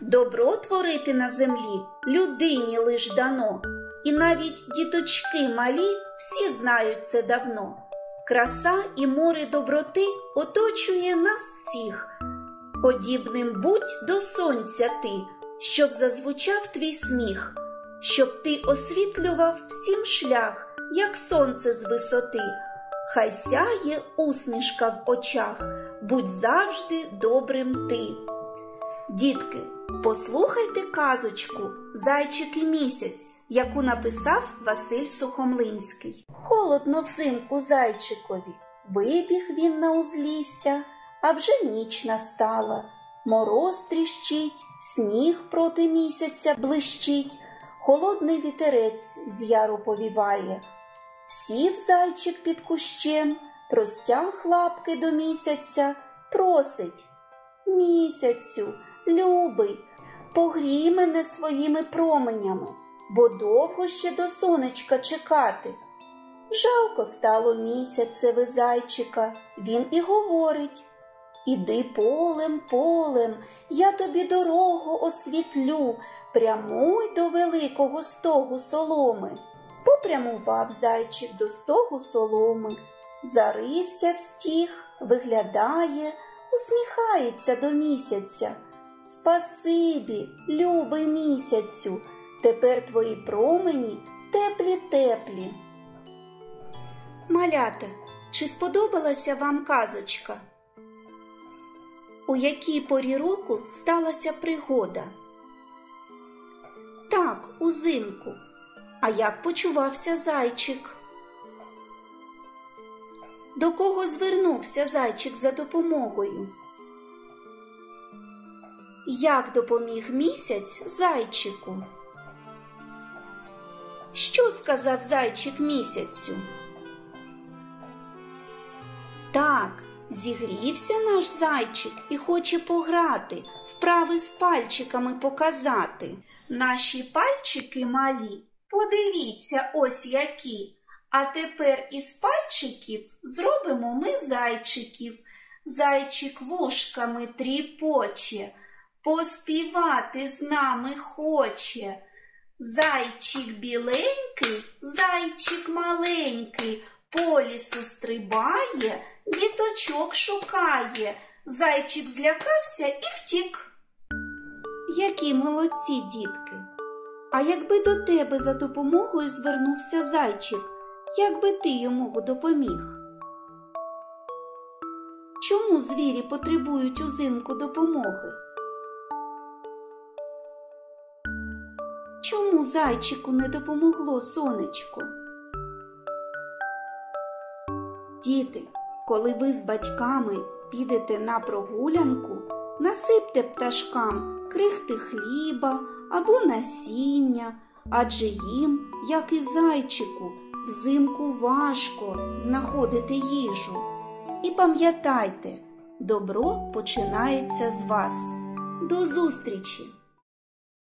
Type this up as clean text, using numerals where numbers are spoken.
Добро творити на землі людині лиш дано, і навіть діточки малі всі знають це давно. Краса і море доброти оточує нас всіх. Подібним будь до сонця ти, щоб зазвучав твій сміх, щоб ти освітлював всім шлях, як сонце з висоти. Хай сяє усмішка в очах, будь завжди добрим ти. Дітки, послухайте казочку «Зайчик і місяць», яку написав Василь Сухомлинський. Холодно взимку зайчикові, вибіг він на узлісся, а вже ніч настала. Мороз тріщить, сніг проти місяця блищить, холодний вітерець з яру повіває. Сів зайчик під кущем, простяг лапки до місяця, просить: «Місяцю, любий, погрій мене своїми променями, бо довго ще до сонечка чекати». Жалко стало місяцеві зайчика, він і говорить: «Іди полем, полем, я тобі дорогу освітлю, прямуй до великого стогу соломи». Попрямував зайчик до стогу соломи, зарився в стіг, виглядає, усміхається до місяця. «Спасибі, любий місяцю, тепер твої промені теплі-теплі». Малята, чи сподобалася вам казочка? У якій порі року сталася пригода? Так, узимку. А як почувався зайчик? До кого звернувся зайчик за допомогою? Як допоміг місяць зайчику? Що сказав зайчик місяцю? Так, зігрівся наш зайчик і хоче пограти, вправи з пальчиками показати. Наші пальчики малі, подивіться, ось які. А тепер із пальчиків зробимо ми зайчиків. Зайчик вушками тріпоче, поспівати з нами хоче. Зайчик біленький, зайчик маленький, по лісу стрибає, діточок шукає. Зайчик злякався і втік. Які молодці, дітки! А якби до тебе за допомогою звернувся зайчик, як би ти йому допоміг? Чому звірі потребують узимку допомоги? Чому зайчику не допомогло сонечко? Діти, коли ви з батьками підете на прогулянку, насипте пташкам крихти хліба або насіння, адже їм, як і зайчику, взимку важко знаходити їжу. І пам'ятайте, добро починається з вас. До зустрічі!